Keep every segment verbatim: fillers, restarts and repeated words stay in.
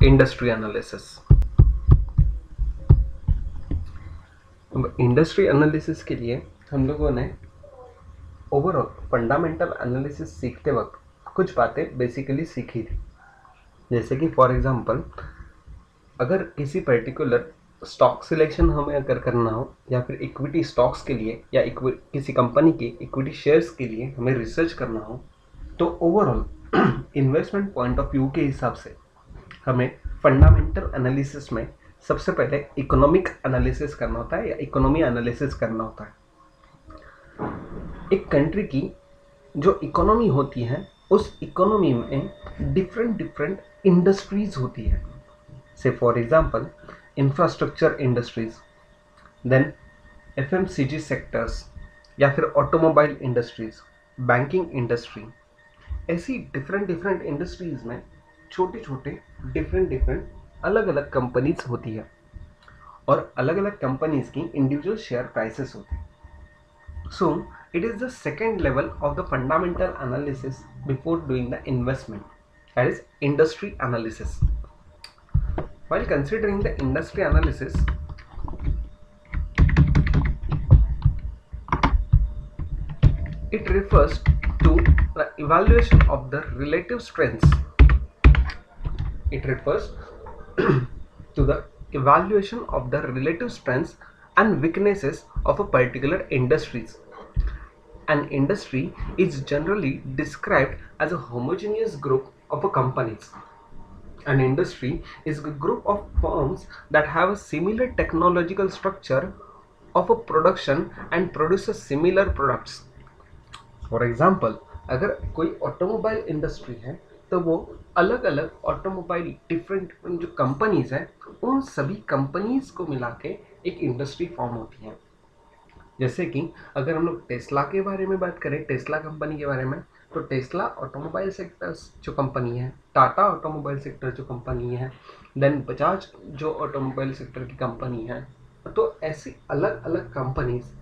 Industry analysis. Industry analysis के लिए हम लोगों ने ओवरऑल फंडामेंटल एनालिसिस सीखते वक्त कुछ बातें बेसिकली सीखी थी। जैसे कि फॉर एग्जांपल, अगर किसी पर्टिकुलर स्टॉक सिलेक्शन हमें अगर करना हो या फिर इक्विटी स्टॉक्स के लिए या किसी कंपनी के इक्विटी शेयर्स के लिए हमें रिसर्च करना हो, तो overall investment point of view के हिसाब से हमें फंडामेंटल एनालिसिस में सबसे पहले इकोनॉमिक एनालिसिस करना होता है या इकोनॉमी एनालिसिस करना होता है। एक कंट्री की जो इकोनॉमी होती है, उस इकोनॉमी में डिफरेंट डिफरेंट इंडस्ट्रीज होती है। से for example infrastructure industries, then FMCG sectors या फिर ऑटोमोबाइल इंडस्ट्रीज, बैंकिंग इंडस्ट्री। ऐसी डिफरेंट डिफरेंट इंडस्ट्रीज में छोटे छोटे डिफरेंट डिफरेंट अलग अलग कंपनीज होती है और अलग अलग कंपनीज की इंडिविजुअल शेयर प्राइसेस होती है। So it is the second level of the fundamental analysis before doing the investment, that is industry analysis. While considering the industry analysis, it refers to the evaluation of the relative strengths. It refers to the evaluation of the relative strengths and weaknesses of a particular industries. An industry is generally described as a homogeneous group of companies. An industry is a group of firms that have a similar technological structure of a production and produces similar products. For example, अगर कोई automobile industry है तो वो अलग अलग automobile different जो companies हैं, उन सभी कंपनीज को मिला के एक इंडस्ट्री फॉर्म होती है। जैसे कि अगर हम लोग टेस्ला के बारे में बात करें, टेस्ला कंपनी के बारे में, तो टेस्ला ऑटोमोबाइल सेक्टर्स जो कंपनी है, टाटा ऑटोमोबाइल सेक्टर जो कंपनी है, देन बजाज जो ऑटोमोबाइल सेक्टर की कंपनी है। तो ऐसी अलग अलग कंपनीज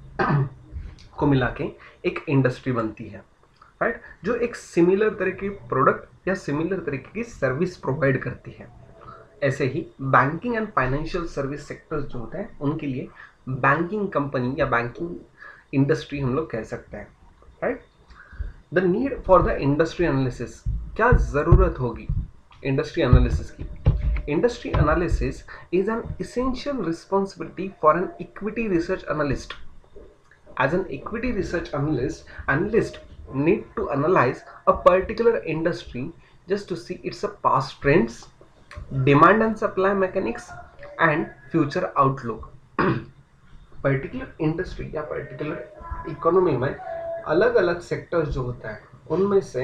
को मिला के एक इंडस्ट्री बनती है, राइट, जो एक सिमिलर तरह की प्रोडक्ट या सिमिलर तरीके की सर्विस प्रोवाइड करती है। ऐसे ही banking and financial service sectors जो होते हैं, उनके लिए बैंकिंग कंपनी या बैंकिंग इंडस्ट्री हम लोग कह सकते हैं, right. The need for the industry analysis, क्या ज़रूरत होगी इंडस्ट्री एनालिसिस की? Industry analysis is an essential responsibility for an equity research analyst. As an equity research analyst, analyst need to analyze a particular industry just to see its past trends, demand and supply mechanics, and future outlook. Particular industry या particular economy में अलग अलग sectors जो होता है, उनमें से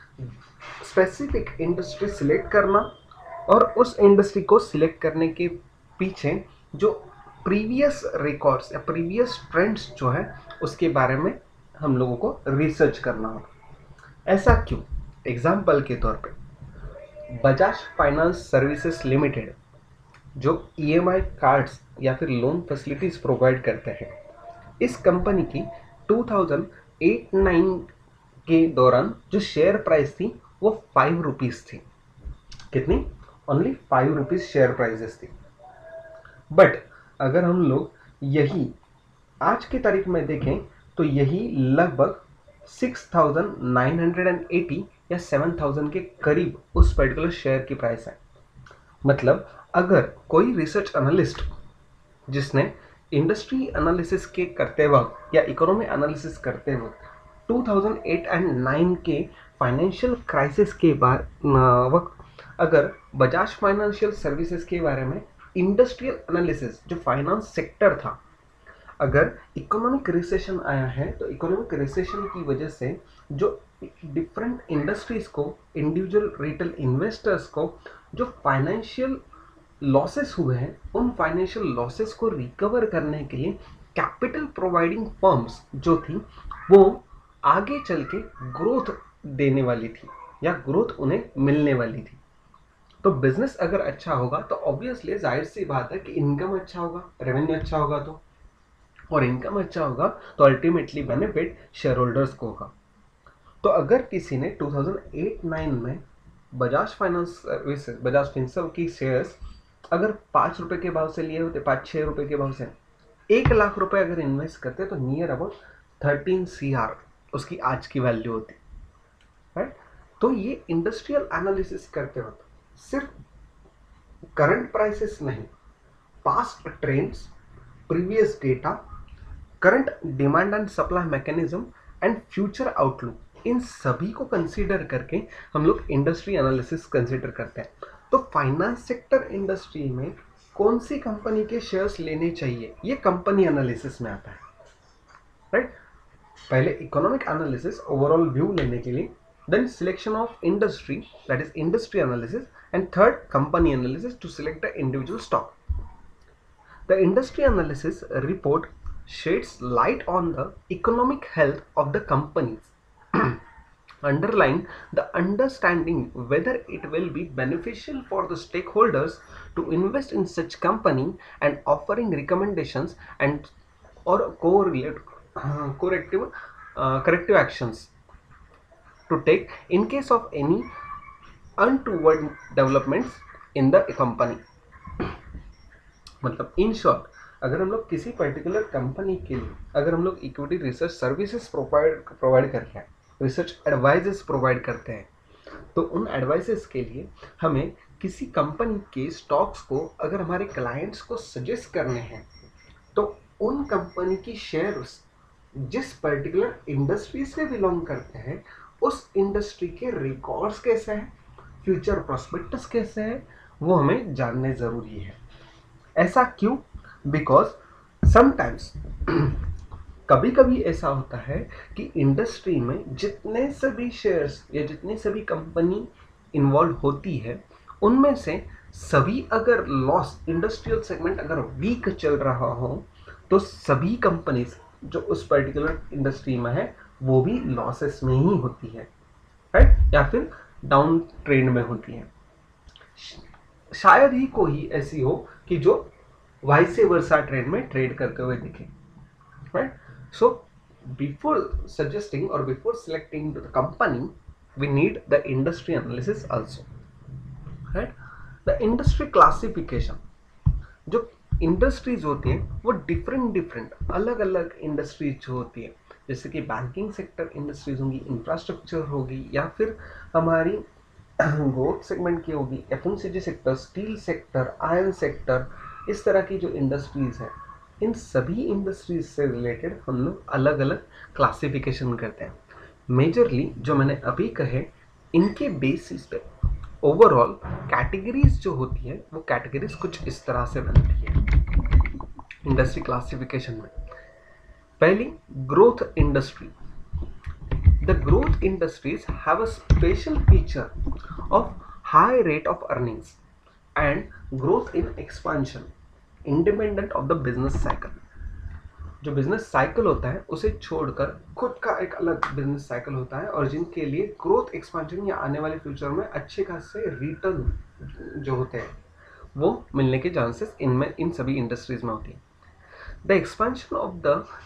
specific industry select करना और उस इंडस्ट्री को सिलेक्ट करने के पीछे जो प्रीवियस रिकॉर्ड्स या प्रीवियस ट्रेंड्स जो है उसके बारे में हम लोगों को रिसर्च करना होगा। ऐसा क्यों? एग्जाम्पल के तौर पे बजाज फाइनेंस सर्विसेज लिमिटेड जो ईएमआई कार्ड्स या फिर लोन फैसिलिटीज प्रोवाइड करते हैं, इस कंपनी की टू थाउजेंड एट नाइन के दौरान जो शेयर प्राइस थी वो फाइव रुपीज़ थी। कितनी? Only five rupees share prices थी। बट अगर हम लोग यही आज की तारीख में देखें तो यही लगभग six thousand nine hundred eighty या सेवन थाउजेंड के करीब उस पर्टिकुलर शेयर की प्राइस है। मतलब अगर कोई रिसर्च एनालिस्ट जिसने इंडस्ट्री एनालिसिस के करते वक्त या इकोनॉमी एनालिसिस करते वक्त two thousand eight and nine के फाइनेंशियल क्राइसिस के बाद वक्त अगर बजाज फाइनेंशियल सर्विसेज के बारे में इंडस्ट्रियल एनालिसिस जो फाइनेंस सेक्टर था, अगर इकोनॉमिक रिसेशन आया है तो इकोनॉमिक रिसेशन की वजह से जो डिफरेंट इंडस्ट्रीज को, इंडिविजुअल रिटेल इन्वेस्टर्स को जो फाइनेंशियल लॉसेस हुए हैं, उन फाइनेंशियल लॉसेस को रिकवर करने के लिए कैपिटल प्रोवाइडिंग फर्म्स जो थी वो आगे चल के ग्रोथ देने वाली थी या ग्रोथ उन्हें मिलने वाली थी। तो बिजनेस अगर अच्छा होगा तो ऑब्वियसली जाहिर सी बात है कि इनकम अच्छा होगा, रेवेन्यू अच्छा होगा, तो और इनकम अच्छा होगा तो अल्टीमेटली बेनिफिट शेयर होल्डर्स को होगा। तो अगर किसी ने टू थाउजेंड एट नाइन में Bajaj finance services, Bajaj Finserv की शेयर्स अगर पाँच रुपए के भाव से लिए होते, पाँच छः रुपए के भाव से एक लाख रुपए अगर इन्वेस्ट करते तो near about thirteen C R उसकी आज की वैल्यू होती, राइट। तो ये इंडस्ट्रियल एनालिसिस करते वक्त सिर्फ करंट प्राइसेस नहीं, past trends, previous data, current demand and supply mechanism and future outlook, इन सभी को कंसीडर करके हम लोग इंडस्ट्री एनालिसिस कंसीडर करते हैं। तो फाइनेंस सेक्टर इंडस्ट्री में कौन सी कंपनी के शेयर्स लेने चाहिए, ये कंपनी एनालिसिस में आता है, राइट। पहले इकोनॉमिक एनालिसिस ओवरऑल व्यू लेने के लिए, then selection of industry that is industry analysis, and third company analysis to select the individual stock. The industry analysis report sheds light on the economic health of the companies, underlying the understanding whether it will be beneficial for the stakeholders to invest in such company, and offering recommendations and or correlate uh, corrective uh, corrective actions to take in case of any untoward developments in the company। मतलब in short, अगर हम लोग किसी particular company के लिए अगर हम लोग equity research services provide provide करते हैं, रिसर्च एडवाइजेस प्रोवाइड करते हैं, तो उन एडवाइसेस के लिए हमें किसी कंपनी के स्टॉक्स को अगर हमारे क्लाइंट्स को सजेस्ट करने हैं, तो उन कंपनी की शेयर्स जिस पर्टिकुलर इंडस्ट्री से बिलोंग करते हैं उस इंडस्ट्री के रिकॉर्ड्स कैसे हैं, फ्यूचर प्रोस्पेक्टस कैसे हैं, वो हमें जानने ज़रूरी है। ऐसा क्यों? बिकॉज समटाइम्स कभी कभी ऐसा होता है कि इंडस्ट्री में जितने सभी शेयर्स या जितनी सभी कंपनी इन्वॉल्व होती है उनमें से सभी अगर लॉस, इंडस्ट्रियल सेगमेंट अगर वीक चल रहा हो तो सभी कंपनीज जो उस पर्टिकुलर इंडस्ट्री में है वो भी लॉसेस में ही होती है, राइट, या फिर डाउन ट्रेंड में होती है। शायद ही कोई ऐसी हो कि जो वाइस वर्सा ट्रेंड में ट्रेड करते हुए दिखे, राइट। सो बिफोर सजेस्टिंग और before selecting the company we need the industry analysis also, right. The industry classification, जो इंडस्ट्रीज होती हैं वो डिफरेंट डिफरेंट अलग अलग इंडस्ट्रीज जो होती है, जैसे कि बैंकिंग सेक्टर इंडस्ट्रीज होंगी, इंफ्रास्ट्रक्चर होगी, या फिर हमारी ग्रोथ सेगमेंट की होगी, FMCG sector, steel sector, iron sector, इस तरह की जो इंडस्ट्रीज है, इन सभी इंडस्ट्रीज से रिलेटेड हम लोग अलग अलग क्लासिफिकेशन करते हैं। मेजरली जो मैंने अभी कहे इनके बेसिस पे ओवरऑल कैटेगरीज जो होती है वो कैटेगरीज कुछ इस तरह से बनती है इंडस्ट्री क्लासिफिकेशन में। पहली, growth industry. The growth industries have a special feature of high rate of earnings and growth in expansion independent of the business cycle। जो बिजनेस साइकिल होता है उसे छोड़कर खुद का एक अलग बिजनेस साइकिल होता है और जिनके लिए ग्रोथ एक्सपेंशन या आने वाले फ्यूचर में अच्छे खासे रिटर्न जो होते हैं वो मिलने के चांसेस इनमें इन सभी इंडस्ट्रीज में होती है। The expansion of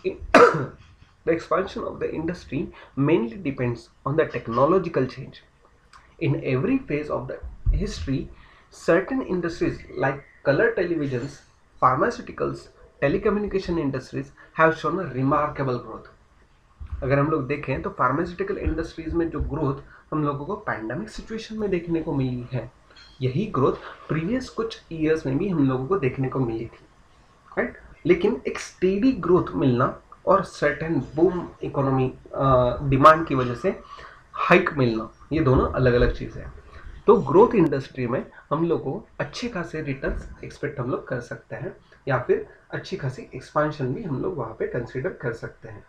the The expansion of the industry mainly depends on the technological change. In every phase of the history, certain industries like color televisions, pharmaceuticals, telecommunication industries have shown a remarkable growth. अगर हम लोग देखें तो pharmaceutical industries में जो growth हम लोगों को पैंडेमिक सिचुएशन में देखने को मिली है, यही ग्रोथ प्रीवियस कुछ ईयर्स में भी हम लोगों को देखने को मिली थी, राइट। लेकिन एक स्टेडी ग्रोथ मिलना और सर्टेन बूम इकोनॉमी डिमांड की वजह से हाइक मिलना, ये दोनों अलग अलग चीज़ें हैं। तो ग्रोथ इंडस्ट्री में हम लोग को अच्छे खासे रिटर्न्स एक्सपेक्ट हम लोग कर सकते हैं या फिर अच्छी खासी एक्सपांशन भी हम लोग वहाँ पे कंसीडर कर सकते हैं।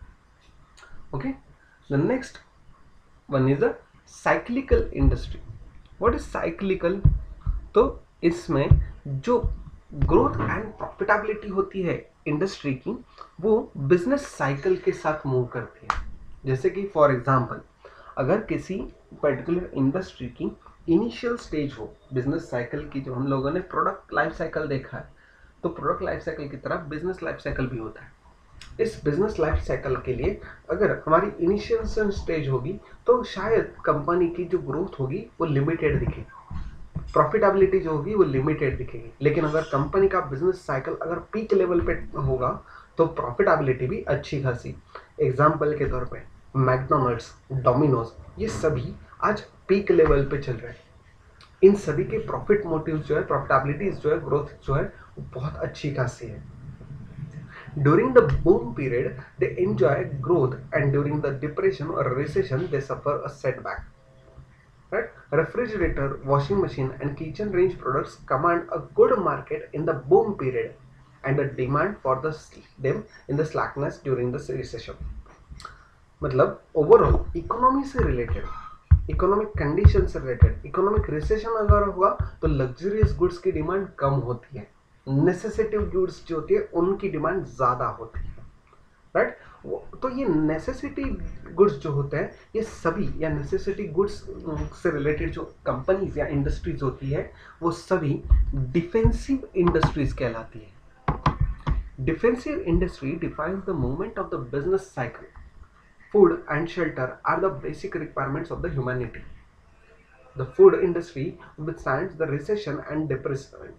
Okay, the next one is the cyclical industry. What is cyclical? तो इसमें जो ग्रोथ एंड प्रॉफिटेबिलिटी होती है इंडस्ट्री की वो बिजनेस साइकिल के साथ मूव करती है। जैसे कि फॉर एग्जांपल अगर किसी पर्टिकुलर इंडस्ट्री की इनिशियल स्टेज हो बिजनेस साइकिल की, जो हम लोगों ने प्रोडक्ट लाइफ साइकिल देखा है, तो प्रोडक्ट लाइफ साइकिल की तरह बिजनेस लाइफ साइकिल भी होता है। इस बिजनेस लाइफ साइकिल के लिए अगर हमारी इनिशियल स्टेज होगी तो शायद कंपनी की जो ग्रोथ होगी वो लिमिटेड दिखेगी, प्रॉफिटेबिलिटी जो होगी वो लिमिटेड दिखेगी। लेकिन अगर कंपनी का बिजनेस साइकिल अगर पीक लेवल पे होगा तो प्रॉफिटेबिलिटी भी अच्छी खासी। एग्जाम्पल के तौर पे मैकडोनल्ड्स, डोमिनोज, ये सभी आज पीक लेवल पे चल रहे हैं। इन सभी के प्रॉफिट मोटिव जो है, प्रॉफिटेबिलिटी जो है, ग्रोथ जो है वो बहुत अच्छी खासी है। During the boom period, they enjoy growth, and during the depression or recession, they suffer a setback. Right? Refrigerator, washing machine, and kitchen range products command a good market in the boom period, and the demand for the them in the slackness during the recession. मतलब overall economy से related, economic condition से related, economic recession अगर होगा तो luxurious goods की demand कम होती है, नेसेसिटिव गुड्स जो होती है उनकी डिमांड ज़्यादा होती है। Right right? तो ये नेसेसिटी गुड्स जो होते हैं ये सभी, या नेसेसिटी गुड्स से रिलेटेड जो कंपनीज या इंडस्ट्रीज होती है वो सभी डिफेंसिव इंडस्ट्रीज कहलाती है। Defensive industry defines the movement of the business cycle. Food and shelter are the basic requirements of the humanity. The food industry withstands the recession and depression.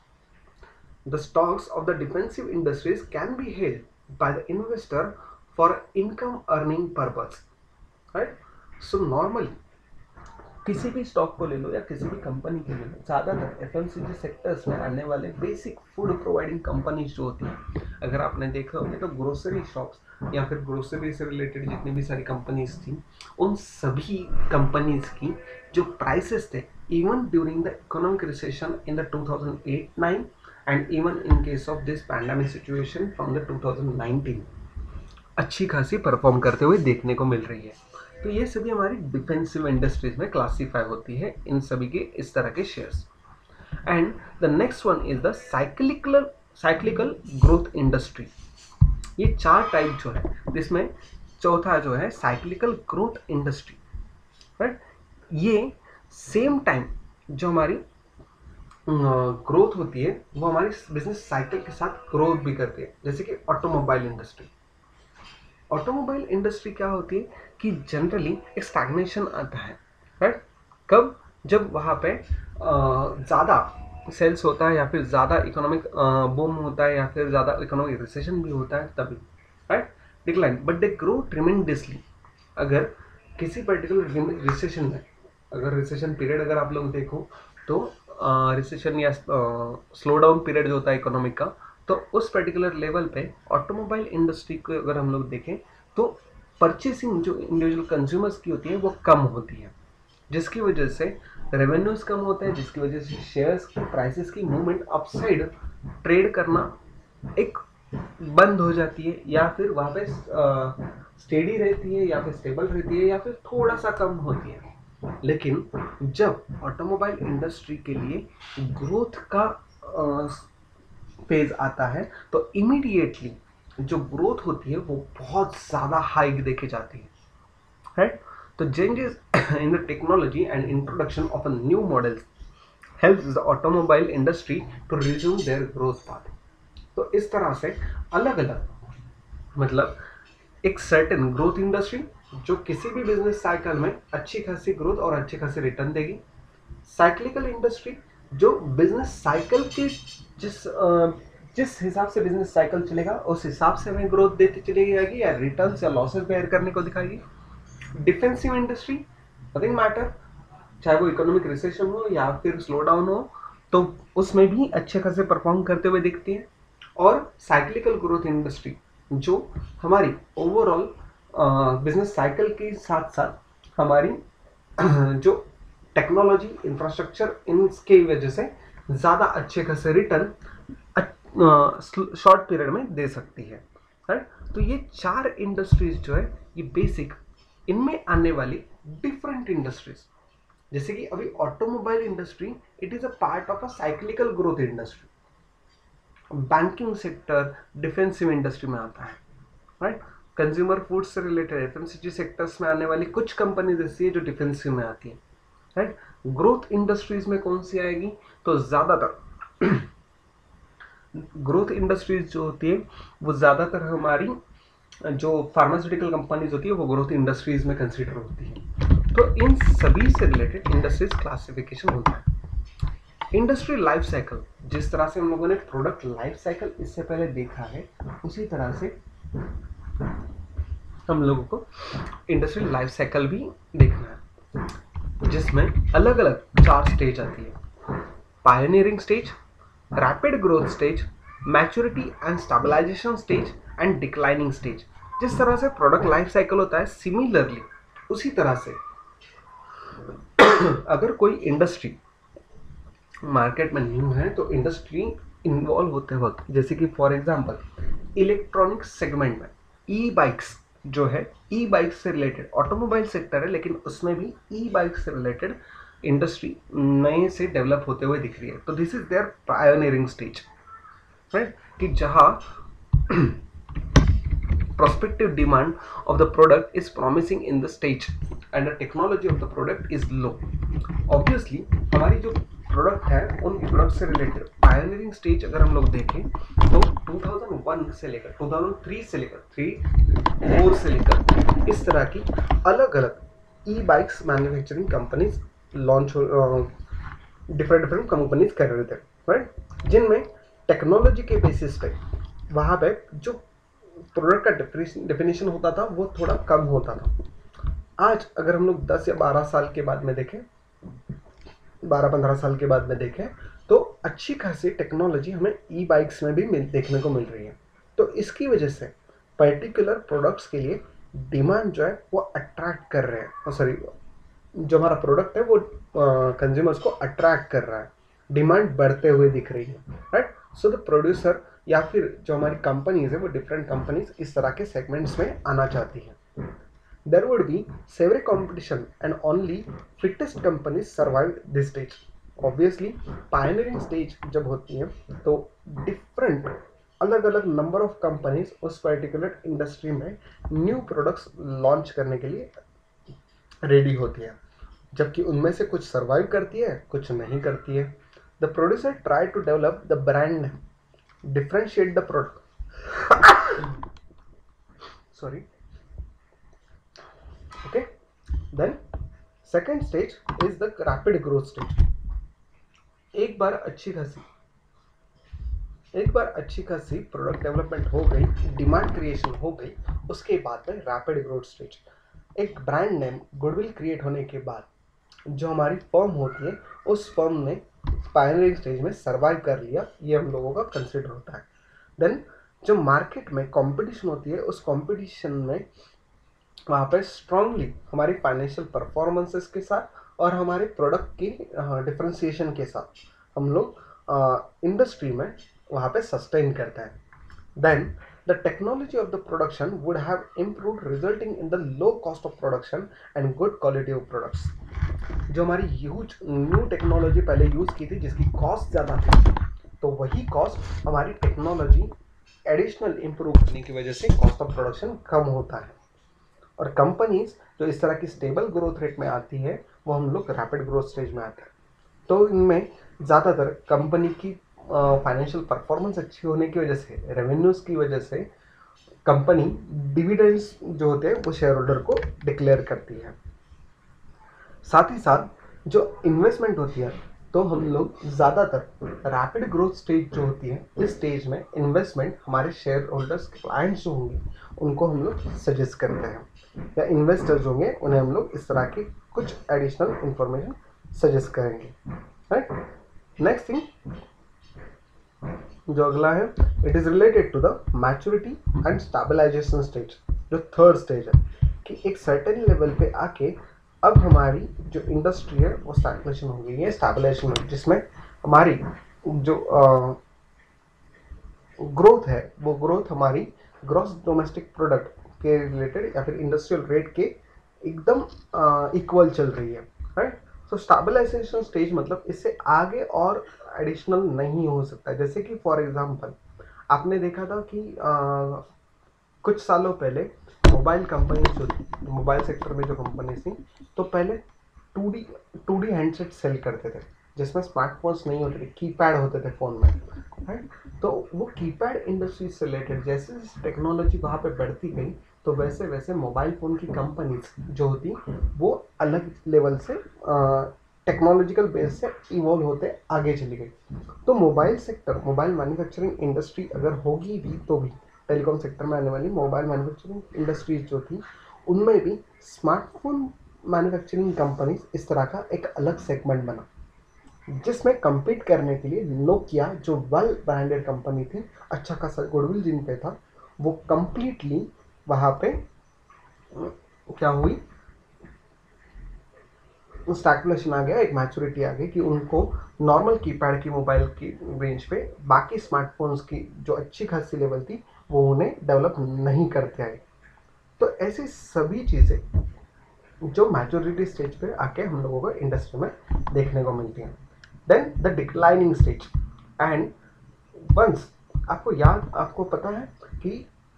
The stocks of the defensive industries can be held by the investor for income earning purpose. Right? So normally किसी भी stock को ले लो या किसी भी company के ले लो, ज़्यादातर एफएमसीजी सेक्टर्स में आने वाले बेसिक फूड प्रोवाइडिंग कंपनीज जो होती हैं, अगर आपने देखा होगा तो ग्रोसरी शॉप्स या फिर ग्रोसरी से रिलेटेड जितनी भी सारी कंपनीज थी, उन सभी कंपनीज की जो प्राइसेस थे even during the economic recession in the two thousand eight nine and even in case of this pandemic situation from the two thousand nineteen अच्छी खासी परफॉर्म करते हुए देखने को मिल रही है। तो ये सभी हमारी डिफेंसिव इंडस्ट्रीज में क्लासीफाई होती है, इन सभी के इस तरह के shares. And the next one is the cyclical cyclical growth industry. ये चार टाइप जो है, जिसमें चौथा जो है साइक्लिकल ग्रोथ इंडस्ट्री। राइट, ये सेम टाइम जो हमारी ग्रोथ होती है वो हमारी बिजनेस साइकिल के साथ ग्रोथ भी करती है, जैसे कि ऑटोमोबाइल इंडस्ट्री। ऑटोमोबाइल इंडस्ट्री क्या होती है कि जनरली एक स्टैग्नेशन आता है। राइट, कब? जब वहाँ पे ज़्यादा सेल्स होता है या फिर ज़्यादा इकोनॉमिक बूम होता है या फिर ज़्यादा इकोनॉमिक रिसेशन भी होता है तभी। Right, decline but they grow tremendously. अगर किसी पर्टिकुलर रिसेशन में, अगर रिसेशन पीरियड अगर आप लोग देखो तो रिसेशन या स्लो डाउन पीरियड जो होता है इकोनॉमिक का, तो उस पर्टिकुलर लेवल पे ऑटोमोबाइल इंडस्ट्री को अगर हम लोग देखें तो परचेसिंग जो इंडिविजुअल कंज्यूमर्स की होती है वो कम होती है, जिसकी वजह से रेवेन्यूज कम होते हैं, जिसकी वजह से शेयर्स की प्राइसेस की मूवमेंट अपसाइड ट्रेड करना एक बंद हो जाती है, या फिर वहाँ पे स्टेडी रहती है या फिर स्टेबल रहती है या फिर थोड़ा सा कम होती है। लेकिन जब ऑटोमोबाइल इंडस्ट्री के लिए ग्रोथ का फेज आता है तो इमीडिएटली जो ग्रोथ होती है वो बहुत ज़्यादा हाइक देखे जाती है। राइट, तो changes in the technology and introduction of a new models helps the automobile industry to resume their growth path. तो इस तरह से अलग अलग, मतलब एक सर्टेन ग्रोथ इंडस्ट्री जो किसी भी बिजनेस साइकिल में अच्छी खासी ग्रोथ और अच्छी खासी रिटर्न देगी। साइक्लिकल इंडस्ट्री जो बिजनेस साइकिल के जिस जिस हिसाब से बिजनेस साइकिल चलेगा उस हिसाब से हमें ग्रोथ देती चली जाएगी या रिटर्न्स या लॉसेस बेयर करने को दिखाएगी। डिफेंसिव इंडस्ट्री नथिंग मैटर, चाहे वो इकोनॉमिक रिसेशन हो या फिर स्लो डाउन हो, तो उसमें भी अच्छे खासे परफॉर्म करते हुए दिखती है। और साइक्लिकल ग्रोथ इंडस्ट्री जो हमारी ओवरऑल बिजनेस साइकिल के साथ साथ हमारी जो टेक्नोलॉजी इंफ्रास्ट्रक्चर इनके वजह से ज़्यादा अच्छे खासे रिटर्न शॉर्ट पीरियड में दे सकती है। राइट, तो ये चार इंडस्ट्रीज जो है ये बेसिक, इनमें आने वाली डिफरेंट इंडस्ट्रीज, जैसे कि अभी automobile industry it is a part of a cyclical growth industry. Banking sector defensive industry में आता है। राइट, कंज्यूमर फूड से रिलेटेड एफएमसीजी सेक्टर्स में आने वाली कुछ कंपनीज ऐसी है जो डिफेंसिव में आती है। राइट, ग्रोथ इंडस्ट्रीज में कौन सी आएगी? तो ज़्यादातर ग्रोथ इंडस्ट्रीज जो होती है वो ज़्यादातर हमारी जो फार्मास्यूटिकल कंपनीज होती है वो ग्रोथ इंडस्ट्रीज में कंसिडर होती है। तो इन सभी से रिलेटेड इंडस्ट्रीज क्लासिफिकेशन होता है। इंडस्ट्री लाइफ साइकिल, जिस तरह से हम लोगों ने प्रोडक्ट लाइफ साइकिल इससे पहले देखा है, उसी तरह से हम लोगों को इंडस्ट्री लाइफ साइकिल भी देखना है, जिसमें अलग अलग चार स्टेज आती है। Pioneering stage, rapid growth stage, maturity and stabilization stage and declining stage. जिस तरह से प्रोडक्ट लाइफ साइकिल होता है, सिमिलरली उसी तरह से अगर कोई इंडस्ट्री मार्केट में न्यू है तो इंडस्ट्री इन्वॉल्व होते वक्त, जैसे कि फॉर एग्जांपल इलेक्ट्रॉनिक सेगमेंट में ई बाइक्स जो है, ई बाइक्स से रिलेटेड ऑटोमोबाइल सेक्टर है, लेकिन उसमें भी ई बाइक्स से रिलेटेड इंडस्ट्री नए से डेवलप होते हुए दिख रही है। तो this is their pioneering stage, right, कि जहां prospective demand of the product is promising in the stage and the technology of the product is low. Obviously हमारी जो प्रोडक्ट है उन प्रोडक्ट से रिलेटेड पायनियरिंग स्टेज अगर हम लोग देखें तो दो हज़ार एक से लेकर दो हज़ार तीन से लेकर तीन फोर से लेकर इस तरह की अलग अलग e bikes manufacturing companies launch different different companies कर रहे थे, राइट, जिनमें टेक्नोलॉजी के बेसिस पे वहाँ पे जो प्रोडक्ट का डेफिनेशन होता था वो थोड़ा कम होता था। आज अगर हम लोग दस या बारह साल के बाद में देखें, बारह पंद्रह साल के बाद में देखें तो अच्छी खासी टेक्नोलॉजी हमें ई बाइक्स में भी देखने को मिल रही है। तो इसकी वजह से पर्टिकुलर प्रोडक्ट्स के लिए डिमांड जो है वो अट्रैक्ट कर रहे हैं, सॉरी जो हमारा प्रोडक्ट है वो कंज्यूमर्स को अट्रैक्ट कर रहा है, डिमांड बढ़ते हुए दिख रही है, राइट। सो द प्रोड्यूसर या फिर जो हमारी कंपनीज है वो डिफरेंट कंपनीज इस तरह के सेगमेंट्स में आना चाहती हैं। There would be severe competition and only fittest companies survive this stage. Obviously pioneering stage जब होती है तो डिफरेंट अलग अलग नंबर ऑफ कंपनीज उस पर्टिकुलर इंडस्ट्री में न्यू प्रोडक्ट्स लॉन्च करने के लिए रेडी होती है, जबकि उनमें से कुछ सर्वाइव करती है, कुछ नहीं करती है। The producer try to develop the brand, differentiate the product sorry okay, then second stage is the rapid growth stage। एक बार अच्छी खासी एक बार अच्छी खासी प्रोडक्ट डेवलपमेंट हो गई, डिमांड क्रिएशन हो गई, उसके बाद में रैपिड ग्रोथ स्टेज। एक ब्रांड नेम गुडविल क्रिएट होने के बाद जो हमारी फर्म होती है उस फर्म ने पायनियरिंग स्टेज में सर्वाइव कर लिया, ये हम लोगों का कंसिडर होता है। देन जो मार्केट में कंपटीशन होती है उस कंपटीशन में वहाँ पे स्ट्रांगली हमारी फाइनेंशियल परफॉर्मेंसेस के साथ और हमारे प्रोडक्ट की डिफरेंशिएशन के साथ हम लोग इंडस्ट्री में वहाँ पे सस्टेन करते हैं। Then the technology of the production would have improved resulting in the low cost of production and good quality of products. जो हमारी ह्यूज न्यू टेक्नोलॉजी पहले यूज़ की थी जिसकी कॉस्ट ज़्यादा थी, तो वही कॉस्ट हमारी टेक्नोलॉजी एडिशनल इम्प्रूव करने की वजह से कॉस्ट ऑफ प्रोडक्शन कम होता है। और कंपनीज जो इस तरह की स्टेबल ग्रोथ रेट में आती है वो हम लोग रैपिड ग्रोथ स्टेज में आते हैं। तो इनमें ज़्यादातर कंपनी की फाइनेंशियल परफॉर्मेंस अच्छी होने की वजह से, रेवेन्यूज़ की वजह से कंपनी डिविडेंड्स जो होते हैं वो शेयर होल्डर को डिक्लेयर करती है। साथ ही साथ जो इन्वेस्टमेंट होती है तो हम लोग ज़्यादातर रैपिड ग्रोथ स्टेज जो होती है इस स्टेज में इन्वेस्टमेंट हमारे शेयर होल्डर्स क्लाइंट्स जो होंगे उनको हम लोग सजेस्ट करते हैं, या इन्वेस्टर्स होंगे उन्हें हम लोग इस तरह की कुछ एडिशनल इंफॉर्मेशन सजेस्ट करेंगे, राइट। नेक्स्ट थिंग जो अगला है, it is related to the maturity and stabilization stage. जो थर्ड स्टेज है कि एक सर्टेन लेवल पे आके अब हमारी जो इंडस्ट्री है वो स्टैग्नेशन हो गई है, स्टेबलाइजेशन हो, जिसमें हमारी जो ग्रोथ है वो ग्रोथ हमारी ग्रॉस डोमेस्टिक प्रोडक्ट के रिलेटेड या फिर इंडस्ट्रियल रेट के एकदम इक्वल चल रही है, राइट। सो स्टेबलाइजेशन स्टेज मतलब इससे आगे और एडिशनल नहीं हो सकता। जैसे कि फॉर एग्जांपल आपने देखा था कि आ, कुछ सालों पहले मोबाइल कंपनी जो थी, मोबाइल सेक्टर में जो कंपनी थी, तो पहले two D two D handset sell करते थे जिसमें स्मार्टफोन्स नहीं होते थे, कीपैड होते थे फ़ोन में। राइट। तो वो कीपैड इंडस्ट्री से रिलेटेड जैसे जैसे टेक्नोलॉजी वहाँ पे बढ़ती गई तो वैसे वैसे मोबाइल फ़ोन की कंपनीज जो होती वो अलग लेवल से टेक्नोलॉजिकल बेस से इवॉल्व होते आगे चली गई। तो mobile sector, mobile manufacturing industry अगर होगी भी तो भी टेलीकॉम सेक्टर में आने वाली मोबाइल मैन्युफैक्चरिंग इंडस्ट्रीज जो थी उनमें भी स्मार्टफोन मैन्युफैक्चरिंग कंपनीज इस तरह का एक अलग सेगमेंट बना, जिसमें compete करने के लिए नोकिया जो वेल ब्रांडेड कंपनी थी, अच्छा खासा गुडविल जिन पे था, वो कंप्लीटली वहाँ पे क्या हुई, स्टैगफ्लेशन आ गया, एक मैच्योरिटी आ गई कि उनको नॉर्मल कीपैड की मोबाइल की रेंज पे बाकी स्मार्टफोन्स की जो अच्छी खासी लेवल थी वो उन्हें डेवलप नहीं करते आए। तो ऐसी सभी चीज़ें जो मैच्योरिटी स्टेज पे आके हम लोगों को इंडस्ट्री में देखने को मिलती हैं। Then the declining stage and once आपको याद आपको पता है कि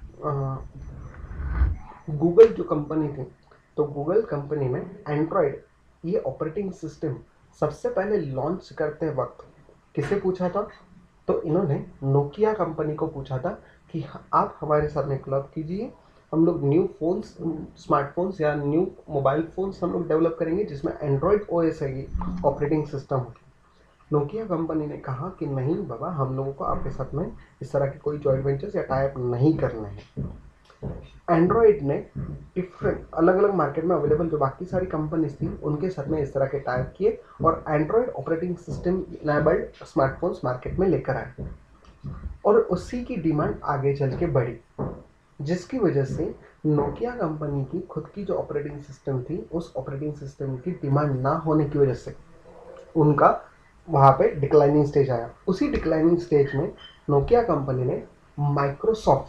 गूगल जो कंपनी थी, तो गूगल कंपनी में एंड्रॉयड ये ऑपरेटिंग सिस्टम सबसे पहले लॉन्च करते वक्त किसे पूछा था, तो इन्होंने नोकिया कंपनी को पूछा था कि आप हमारे साथ में क्लब कीजिए, हम लोग न्यू फोन्स, स्मार्टफोन्स या न्यू मोबाइल फोन्स हम लोग डेवलप करेंगे जिसमें एंड्रॉयड ओएस है ये ऑपरेटिंग सिस्टम होगी। नोकिया कंपनी ने कहा कि नहीं बाबा, हम लोगों को आपके साथ में इस तरह के कोई जॉइंट वेंचर्स या टाइप नहीं करना है। एंड्रॉयड ने डिफरेंट अलग अलग मार्केट में अवेलेबल जो बाकी सारी कंपनीज थी उनके साथ में इस तरह के टाइप किए और Android operating system enabled smartphones market में लेकर आए और उसी की डिमांड आगे चल के बढ़ी, जिसकी वजह से नोकिया कंपनी की खुद की जो ऑपरेटिंग सिस्टम थी उस ऑपरेटिंग सिस्टम की डिमांड ना होने की वजह से उनका वहाँ पे डिक्लाइनिंग स्टेज आया। उसी डिक्लाइनिंग स्टेज में नोकिया कंपनी ने माइक्रोसॉफ्ट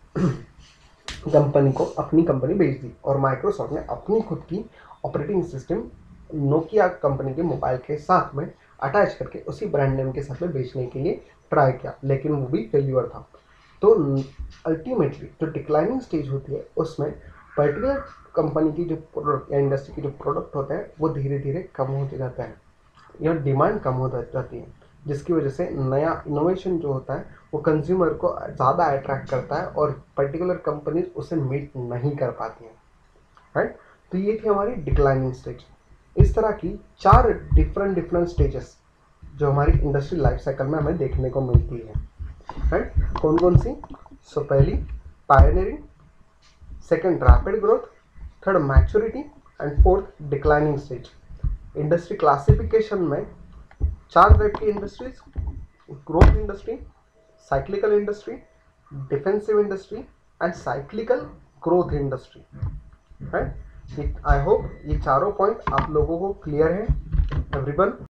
कंपनी को अपनी कंपनी बेच दी और माइक्रोसॉफ्ट ने अपनी खुद की ऑपरेटिंग सिस्टम नोकिया कंपनी के मोबाइल के साथ में अटैच करके उसी ब्रांड नेम के साथ में बेचने के लिए ट्राई किया, लेकिन वो भी फेल्यूर था। तो अल्टीमेटली जो डिक्लाइनिंग स्टेज होती है उसमें पर्टिकुलर कंपनी की जो प्रोडक्ट या इंडस्ट्री की जो प्रोडक्ट होता है वो धीरे धीरे कम होते जाता है या डिमांड कम हो जाती है, जिसकी वजह से नया इनोवेशन जो होता है वो कंज्यूमर को ज़्यादा अट्रैक्ट करता है और पर्टिकुलर कंपनीज उसे मीट नहीं कर पाती हैं, राइट। तो ये थी हमारी डिक्लाइनिंग स्टेज। इस तरह की चार डिफरेंट डिफरेंट स्टेजेस जो हमारी इंडस्ट्री लाइफ साइकिल में हमें देखने को मिलती है, राइट। कौन कौन सी? सो so, पहली pioneering, second rapid growth, third maturity and fourth declining stage. Industry classification में चार टाइप की industries, growth industry, cyclical industry, defensive industry and cyclical growth industry, right. I hope ये चारों पॉइंट आप लोगों को क्लियर है एवरीवन।